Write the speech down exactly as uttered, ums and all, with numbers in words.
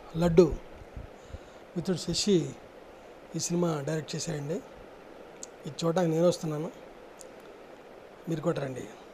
లడ్డు మిత్రుడు శశి ఈ cinema direct చేశారండి. ఇది చూడడానికి నేను వస్తున్నాను, మీరు కూడా రండి.